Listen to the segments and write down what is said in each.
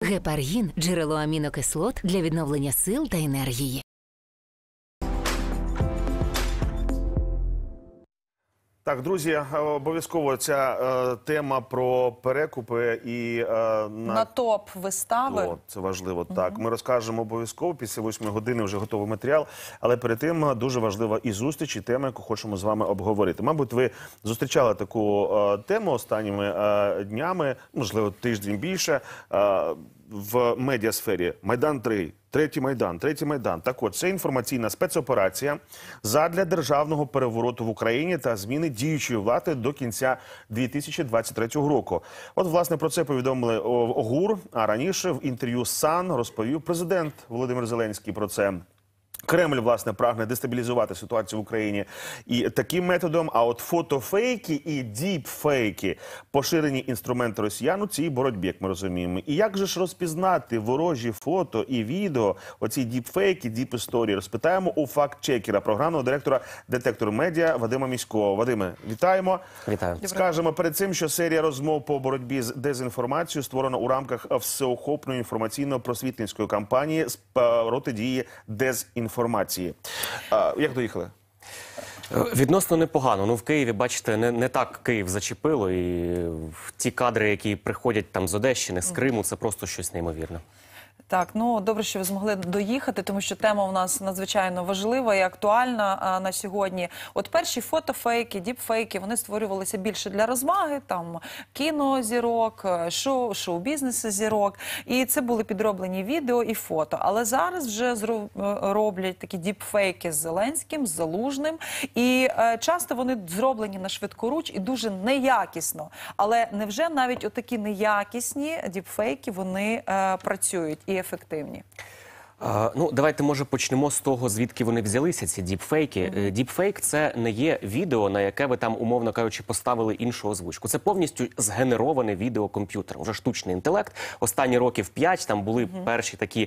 Гепаргін – джерело амінокислот для відновлення сил та енергії. Так, друзі, обов'язково ця тема про перекупи і... на топ вистави. О, це важливо. Так, ми розкажемо обов'язково, після 8 години вже готовий матеріал, але перед тим дуже важлива і зустріч, і тема, яку хочемо з вами обговорити. Мабуть, ви зустрічали таку тему останніми днями, можливо, тиждень більше, в медіасфері. Майдан-3. Третій Майдан. Так от, це інформаційна спецоперація задля державного перевороту в Україні та зміни діючої влади до кінця 2023 року. От, власне, про це повідомили ОГУР, а раніше в інтерв'ю САН розповів президент Володимир Зеленський про це. Кремль, власне, прагне дестабілізувати ситуацію в Україні і таким методом, а от фотофейки і діпфейки – поширені інструменти росіян у цій боротьбі, як ми розуміємо. І як же ж розпізнати ворожі фото і відео, оці діпфейки, діп-історії? Розпитаємо у факт-чекера, програмного директора «Детектору медіа» Вадима Міського. Вадиме, вітаємо. Вітаю. Скажемо перед цим, що серія розмов по боротьбі з дезінформацією створена у рамках всеохопної інформаційно-просвітницької кампанії з протидії дезінформації. Як доїхали? Відносно непогано. Ну, в Києві, бачите, не так Київ зачепило. І ті кадри, які приходять там з Одещини, з Криму, це просто щось неймовірне. Так, ну добре, що ви змогли доїхати, тому що тема у нас надзвичайно важлива і актуальна на сьогодні. От перші фотофейки, діпфейки, вони створювалися більше для розваги, там кінозірок, шоу-бізнесу зірок. І це були підроблені відео і фото. Але зараз вже роблять такі діпфейки з Зеленським, з Залужним. І часто вони зроблені на швидкоруч і дуже неякісно. Але невже навіть отакі неякісні діпфейки, вони працюють і ефективні? Ну, давайте, може, почнемо з того, звідки вони взялися, ці діпфейки. Діпфейк – це не є відео, на яке ви там, умовно кажучи, поставили іншу озвучку. Це повністю згенероване відео комп'ютером, вже штучний інтелект. Останні років 5 там були перші такі,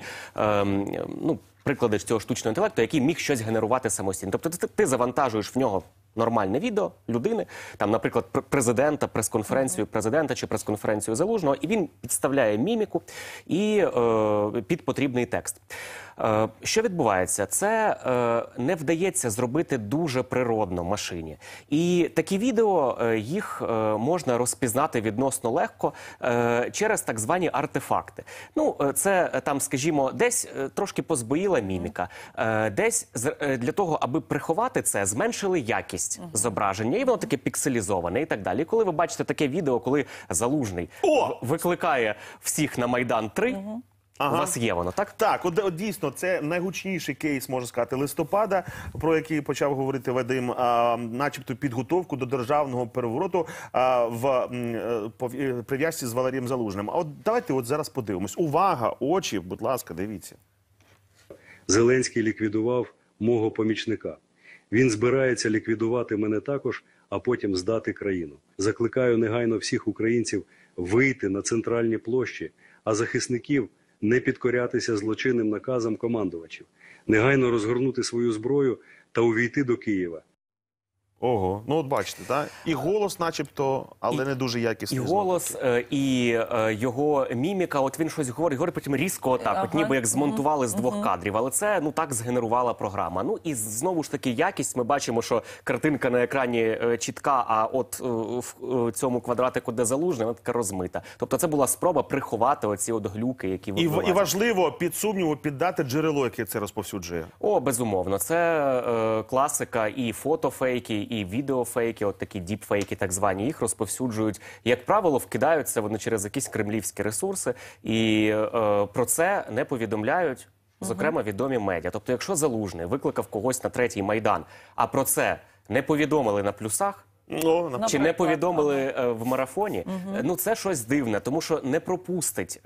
приклади цього штучного інтелекту, який міг щось генерувати самостійно. Тобто ти завантажуєш в нього нормальне відео людини, там, наприклад, президента, прес-конференцію президента чи прес-конференцію Залужного, і він підставляє міміку і під потрібний текст. Що відбувається? Це не вдається зробити дуже природно машині. І такі відео, їх можна розпізнати відносно легко через так звані артефакти. Ну, це там, скажімо, десь трошки позбоїла міміка, десь для того, аби приховати це, зменшили якість зображення, і воно таке пікселізоване і так далі. І коли ви бачите таке відео, коли Залужний викликає всіх на Майдан-3, у вас є воно, так? Так, от дійсно, це найгучніший кейс, можна сказати, листопада, про який почав говорити Вадим, начебто підготовку до державного перевороту в прив'язці з Валерієм Залужним. А от давайте от зараз подивимось. Увага, очі, будь ласка, дивіться. Зеленський ліквідував мого помічника. Він збирається ліквідувати мене також, а потім здати країну. Закликаю негайно всіх українців вийти на центральні площі, а захисників не підкорятися злочинним наказам командувачів, негайно розгорнути свою зброю та увійти до Києва. Ого, ну от бачите, так? І голос начебто, але не дуже якісний. І голос, і його міміка, от він щось говорить потім різко отак, от ніби як змонтували з двох кадрів, але це, ну, так згенерувала програма. Ну, і знову ж таки якість, ми бачимо, що картинка на екрані чітка, а от в цьому квадратику, де Залужний, вона така розмита. Тобто це була спроба приховати оці от глюки, які випливають. І важливо під сумніву піддати джерело, яке це розповсюджує. О, безумовно. Це класика і фотофейки, і відеофейки, от такі діпфейки так звані, їх розповсюджують. Як правило, вкидаються вони через якісь кремлівські ресурси, і про це не повідомляють, зокрема, відомі медіа. Тобто, якщо Залужний викликав когось на третій Майдан, а про це не повідомили на плюсах, чи не повідомили в марафоні, ну це щось дивне, тому що не пропустить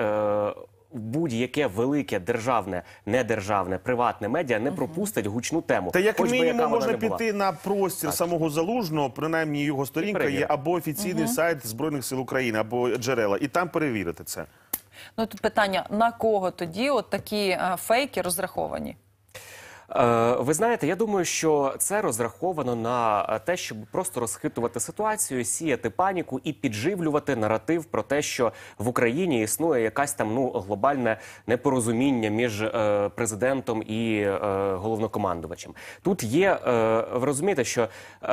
будь-яке велике державне, недержавне, приватне медіа не пропустить гучну тему. Та як мінімум можна піти на простір самого Залужного, принаймні його сторінка є, або офіційний сайт Збройних сил України, або джерела, і там перевірити це. Ну тут питання, на кого тоді от такі фейки розраховані? Ви знаєте, я думаю, що це розраховано на те, щоб просто розхитувати ситуацію, сіяти паніку і підживлювати наратив про те, що в Україні існує якась там глобальне непорозуміння між президентом і головнокомандувачем. Тут є, ви розумієте, що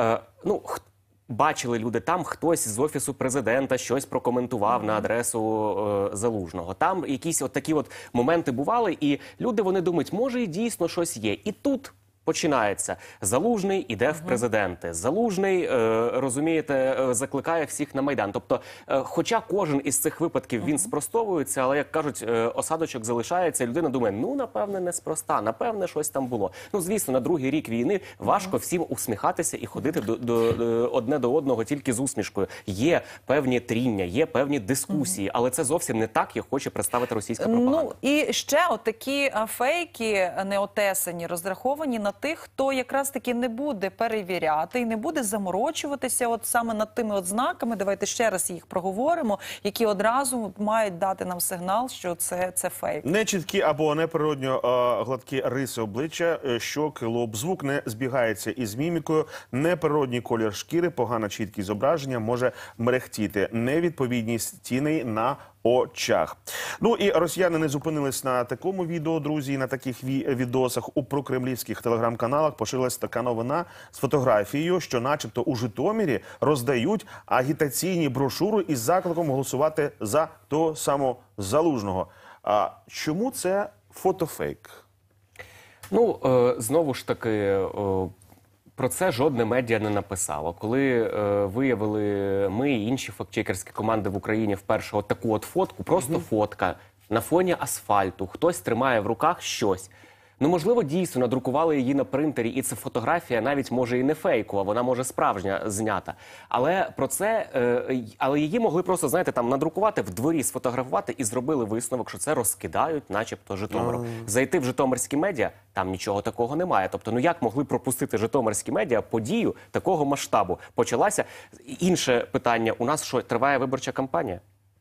бачили люди, там хтось з Офісу президента щось прокоментував на адресу Залужного. Там якісь от такі от моменти бували, і люди, вони думають, може і дійсно щось є. І тут починається. Залужний іде в президенти. Залужний, розумієте, закликає всіх на Майдан. Тобто, хоча кожен із цих випадків, він спростовується, але, як кажуть, осадочок залишається, і людина думає, напевне, неспроста, напевне, щось там було. Звісно, на другий рік війни важко всім усміхатися і ходити одне до одного тільки з усмішкою. Є певні тріння, є певні дискусії, але це зовсім не так, як хоче представити російська пропаганда. І ще отакі фейки неотесані, розраховані на тих, хто якраз таки не буде перевіряти і не буде заморочуватися от саме над тими ознаками, давайте ще раз їх проговоримо, які одразу мають дати нам сигнал, що це фейк. Нечіткі або неприродньо гладкі риси обличчя, щоки, лоб, звук не збігається із мімікою, неприродній колір шкіри, погана чіткість зображення може мерехтіти, невідповідність тіней на очах. І росіяни не зупинились на такому відео, друзі, на таких відосах. У прокремлівських телеграм-каналах поширилась така новина з фотографією, що начебто у Житомирі роздають агітаційні брошури із закликом голосувати за того самого Залужного. А чому це фотофейк? Знову ж таки, про це жодне медіа не написало. Коли виявили ми і інші фактчекерські команди в Україні вперше таку от фотку, просто фотка на фоні асфальту, хтось тримає в руках щось. Можливо, дійсно надрукували її на принтері, і ця фотографія навіть може і не фейкова, вона може справжня знята. Але але її могли просто, знаєте, там надрукувати в дворі, сфотографувати і зробили висновок, що це розкидають, начебто, Житомиром. Зайти в житомирські медіа, там нічого такого немає. Тобто, як могли пропустити житомирські медіа подію такого масштабу? Почалася інше питання. У нас що, триває виборча кампанія?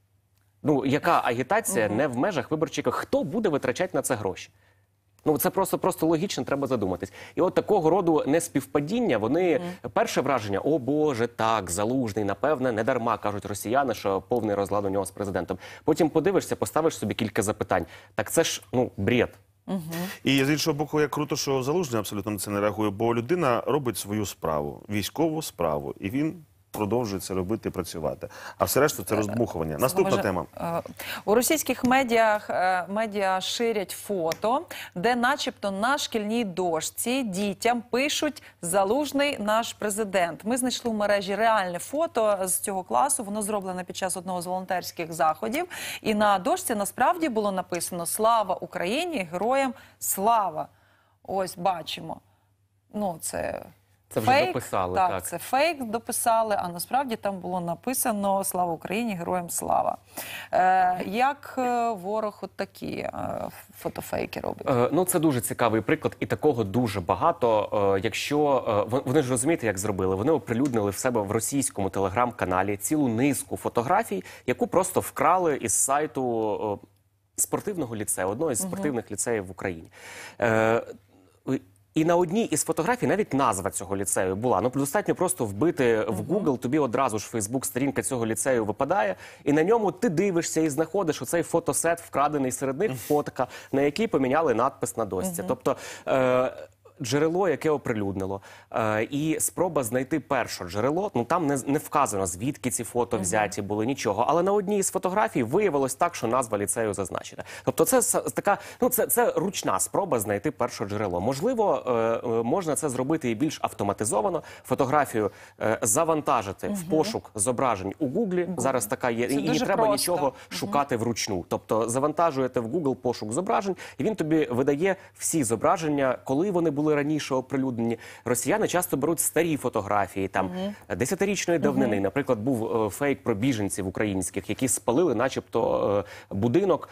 Яка агітація не в межах виборчих? Хто буде витрачати на це гроші? Це просто логічно, треба задуматись. І от такого роду неспівпадіння, вони, перше враження, о Боже, так, Залужний, напевне, не дарма, кажуть росіяни, що повний розлад у нього з президентом. Потім подивишся, поставиш собі кілька запитань. Так це ж, бред. І з іншого боку, як круто, що Залужний абсолютно на це не реагує, бо людина робить свою справу, військову справу, і він продовжує це робити і працювати. А все решта це роздмухування. Наступна тема. У російських медіа ширять фото, де начебто на шкільній дошці дітям пишуть «Залужний наш президент». Ми знайшли в мережі реальне фото з цього класу, воно зроблене під час одного з волонтерських заходів. І на дошці насправді було написано «Слава Україні! Героям слава!». Ось бачимо. Це вже фейк, дописали, так. Це фейк дописали, а насправді там було написано «Слава Україні! Героям слава!». Як ворог от такі фотофейки робить? Це дуже цікавий приклад, і такого дуже багато. Якщо вони ж розумієте, як зробили, вони оприлюднили в себе в російському телеграм-каналі цілу низку фотографій, яку просто вкрали із сайту спортивного ліцею, одного із спортивних ліцеїв в Україні. І на одній із фотографій навіть назва цього ліцею була. Достатньо просто вбити в Google, тобі одразу ж Фейсбук-сторінка цього ліцею випадає, і на ньому ти дивишся і знаходиш оцей фотосет, вкрадений серед них фотка, на якій поміняли надпис на дошці. Тобто джерело, яке оприлюднило, і спроба знайти перше джерело, там не вказано, звідки ці фото взяті були, нічого. Але на одній із фотографій виявилось так, що назва ліцею зазначена. Тобто це така, це ручна спроба знайти перше джерело. Можливо, можна це зробити і більш автоматизовано, фотографію завантажити в пошук зображень у Гуглі, зараз така є, і не треба нічого шукати вручну. Тобто завантажуєте в Google пошук зображень, і він тобі видає всі зображення, коли вони були були раніше оприлюднені. Росіяни часто беруть старі фотографії, там, десятирічної давнини. Наприклад, був фейк про біженців українських, які спалили начебто будинок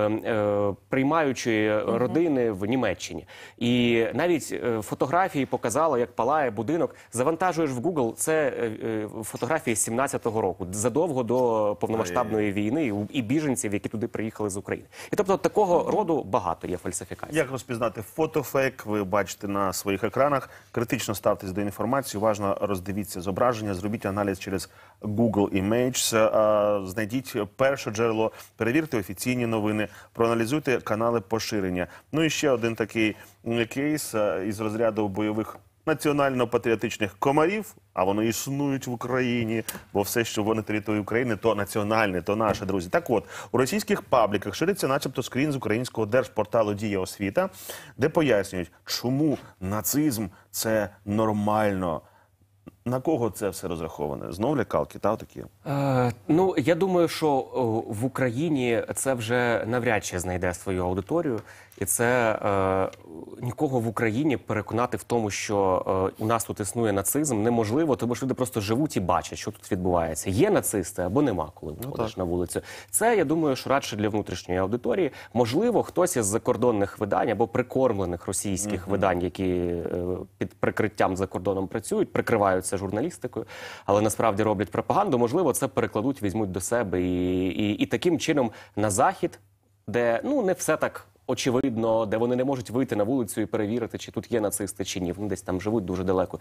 приймаючої родини в Німеччині. І навіть фотографії показали, як палає будинок. Завантажуєш в Google, це фотографії з 17-го року, задовго до повномасштабної війни і біженців, які туди приїхали з України. І тобто такого роду багато є фальсифікацій. Як розпізнати фотофейк, ви бачите на своїх екранах. Критично ставтесь до інформації, уважно роздивіться зображення, зробіть аналіз через Google Images, знайдіть перше джерело, перевірте офіційні новини, проаналізуйте канали поширення. Ну і ще один такий кейс із розряду бойових національно-патріотичних комарів, а вони існують в Україні, бо все, що на території України, то національне, то наше, друзі. Так от, у російських пабліках шириться начебто скрін з українського держпорталу «Дія освіта», де пояснюють, чому нацизм – це нормально. На кого це все розраховане? Знову лякалки, та такі? Ну, я думаю, що в Україні це вже навряд чи знайде свою аудиторію. І це нікого в Україні переконати в тому, що у нас тут існує нацизм, неможливо, тому що люди просто живуть і бачать, що тут відбувається. Є нацисти або нема, коли виходиш на вулицю. Це, я думаю, що радше для внутрішньої аудиторії. Можливо, хтось із закордонних видань або прикормлених російських видань, які під прикриттям за кордоном працюють, прикриваються журналістикою, але насправді роблять пропаганду. Можливо, це перекладуть, візьмуть до себе і таким чином на Захід, де не все так очевидно, де вони не можуть вийти на вулицю і перевірити, чи тут є нацисти, чи ні. Вони десь там живуть дуже далеко.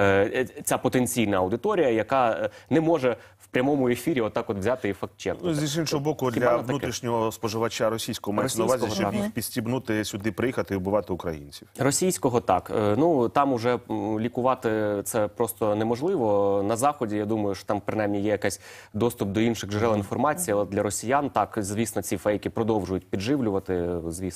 Ця потенційна аудиторія, яка не може в прямому ефірі отак от взяти і факт-чекнути. З іншого боку, для внутрішнього споживача російського мається на увазі, щоб їх підстібнути сюди, приїхати і вбивати українців. Російського так. Там уже лікувати це просто неможливо. На Заході, я думаю, що там принаймні є якийсь доступ до інших джерел інформації, але для росіян так, звісно, ці фейки продовжують підживлювати, звісно.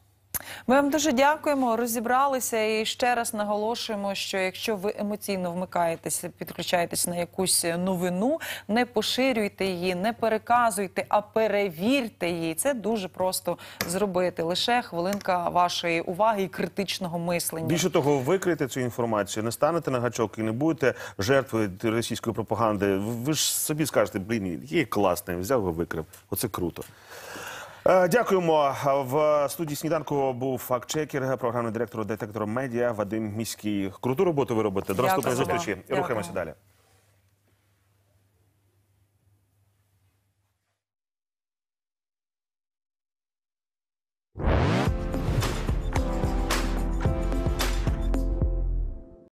Ми вам дуже дякуємо, розібралися і ще раз наголошуємо, що якщо ви емоційно вмикаєтеся, підключаєтесь на якусь новину, не поширюйте її, не переказуйте, а перевірте її. Це дуже просто зробити. Лише хвилинка вашої уваги і критичного мислення. Більше того, викрийте цю інформацію, не станете на гачок і не будете жертвою російської пропаганди. Ви ж собі скажете, блін, є класний, взяв і викрив. Оце круто. Дякуємо. В студії «Сніданку» був факт-чекер, програмний директор «Детектор Медіа» Вадим Міський. Круту роботу ви робите. До наступної зустрічі. Рухаємося далі.